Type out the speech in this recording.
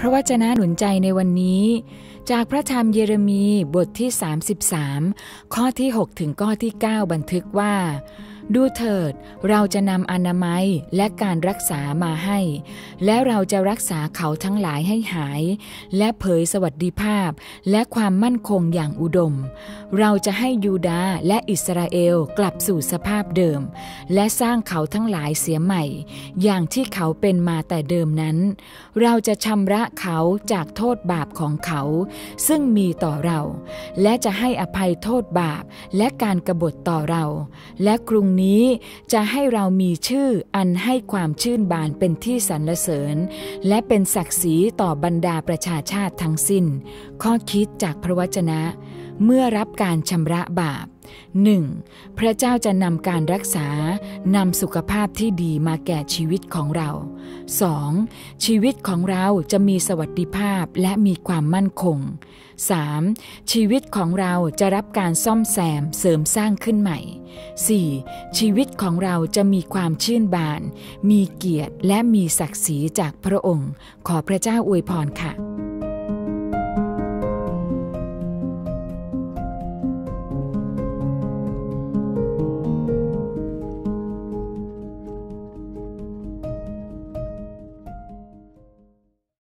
ระวจนะหนุนใจในวันนี้จากพระธรรมเยเรมีบทที่33ข้อที่6ถึงข้อที่9บันทึกว่าดูเถิดเราจะนำอนามัยและการรักษามาให้และเราจะรักษาเขาทั้งหลายให้หายและเผยสวัสดิภาพและความมั่นคงอย่างอุดมเราจะให้ยูดาห์และอิสราเอลกลับสู่สภาพเดิมและสร้างเขาทั้งหลายเสียใหม่อย่างที่เขาเป็นมาแต่เดิมนั้นเราจะชำระเขาจากโทษบาปของเขาซึ่งมีต่อเราและจะให้อภัยโทษบาปและการกบฏต่อเราและกรุงนี้จะให้เรามีชื่ออันให้ความชื่นบานเป็นที่สรรเสริญและเป็นศักดิ์ศรีต่อบรรดาประชาชาติทั้งสิ้นข้อคิดจากพระวจนะเมื่อรับการชำระบาป 1. พระเจ้าจะนำการรักษานำสุขภาพที่ดีมาแก่ชีวิตของเรา 2. ชีวิตของเราจะมีสวัสดิภาพและมีความมั่นคง 3. ชีวิตของเราจะรับการซ่อมแซมเสริมสร้างขึ้นใหม่ 4. ชีวิตของเราจะมีความชื่นบานมีเกียรติและมีศักดิ์ศรีจากพระองค์ขอพระเจ้าอวยพรค่ะ